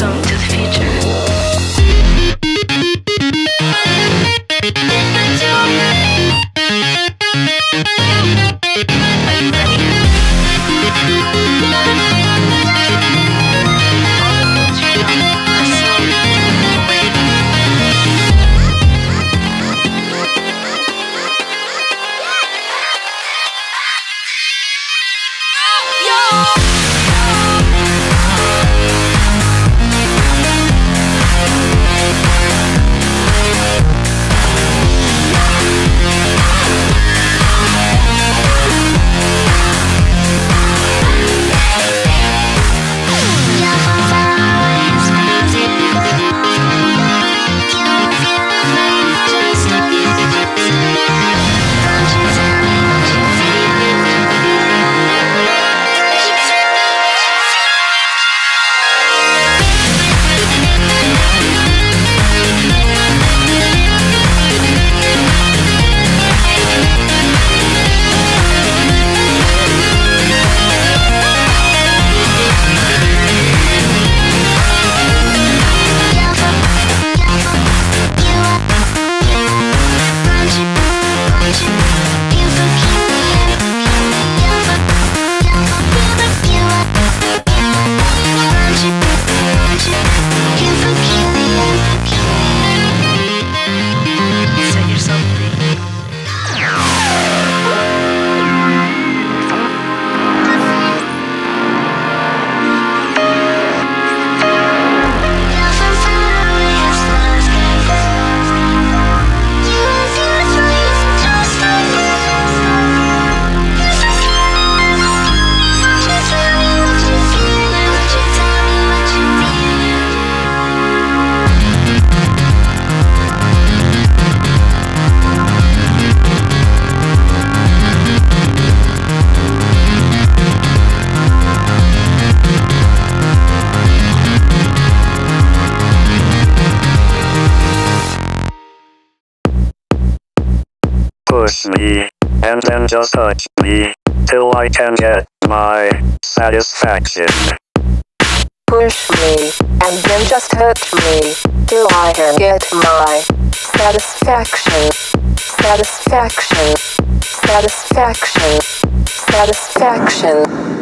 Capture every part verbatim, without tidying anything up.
Welcome to the future. Are you ready? Push me, and then just touch me, till I can get my satisfaction. Push me, and then just touch me, till I can get my satisfaction. Satisfaction. Satisfaction. Satisfaction.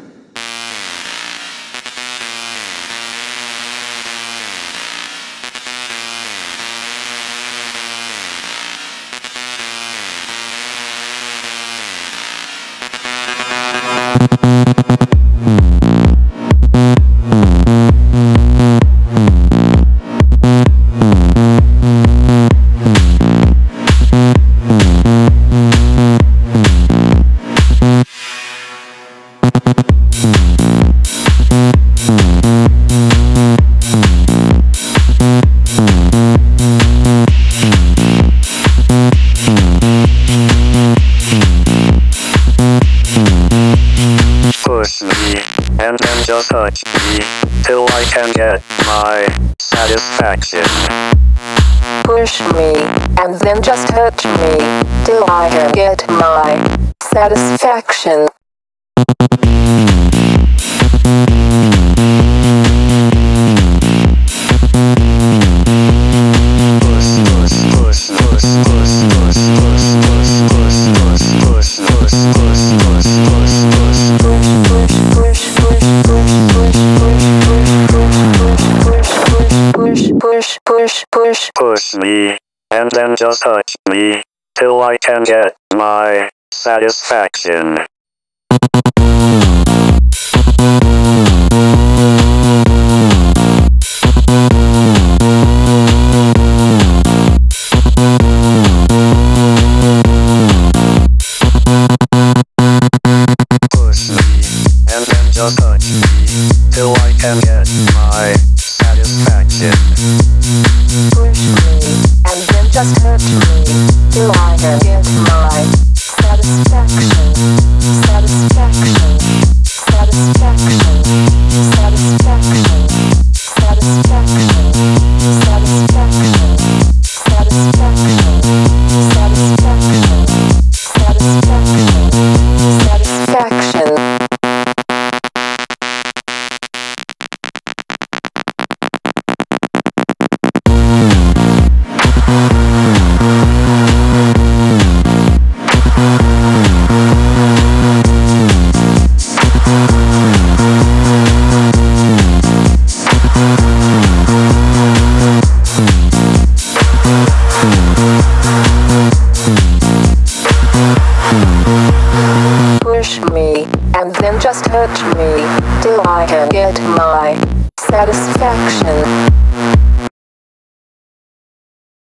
Push me, and then just touch me, till I can get my satisfaction. Push me, and then just touch me, till I can get my satisfaction. Push, push, push. Push me, and then just touch me, till I can get my satisfaction. Push me, and then just touch me, till I can get my satisfaction. Push me, and then just touch me, till I can get my satisfaction. Satisfaction. till I can get my satisfaction.